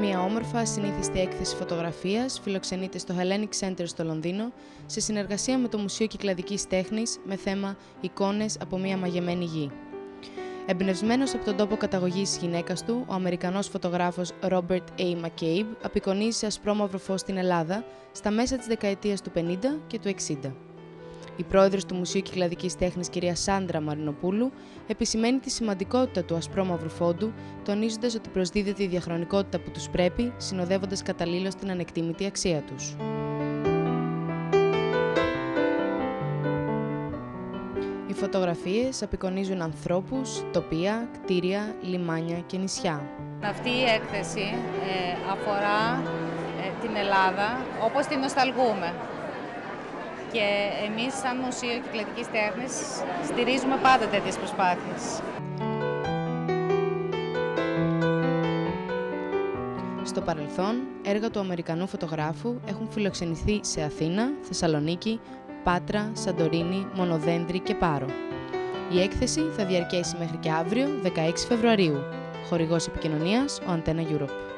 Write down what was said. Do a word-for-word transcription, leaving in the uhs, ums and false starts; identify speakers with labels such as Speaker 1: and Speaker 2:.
Speaker 1: Μία όμορφα ασυνήθιστη έκθεση φωτογραφίας φιλοξενείται στο Hellenic Center στο Λονδίνο σε συνεργασία με το Μουσείο Κυκλαδικής Τέχνης με θέμα «Εικόνες από μια μαγεμένη γη». Εμπνευσμένος από τον τόπο καταγωγής της γυναίκας του, ο Αμερικανός φωτογράφος Robert A. McCabe απεικονίζει σε ασπρόμαυρο φως την Ελλάδα στα μέσα της δεκαετίας του πενήντα και του εξήντα. Η πρόεδρος του Μουσείου Κυκλαδικής Τέχνης, κυρία Σάντρα Μαρινοπούλου, επισημαίνει τη σημαντικότητα του ασπρόμαυρου φόντου, τονίζοντας ότι προσδίδεται η διαχρονικότητα που τους πρέπει, συνοδεύοντας καταλήλως την ανεκτήμητη αξία τους. Οι φωτογραφίες απεικονίζουν ανθρώπους, τοπία, κτίρια, λιμάνια και νησιά.
Speaker 2: Αυτή η έκθεση ε, αφορά ε, την Ελλάδα όπως την νοσταλγούμε. Και εμείς, σαν Μουσείο Κυκλαδικής Τέχνης, στηρίζουμε πάντα τέτοιες προσπάθειες.
Speaker 1: Στο παρελθόν, έργα του Αμερικανού φωτογράφου έχουν φιλοξενηθεί σε Αθήνα, Θεσσαλονίκη, Πάτρα, Σαντορίνη, Μονοδένδρη και Πάρο. Η έκθεση θα διαρκέσει μέχρι και αύριο, δεκαέξι Φεβρουαρίου. Χορηγός επικοινωνίας, ο Antenna Europe.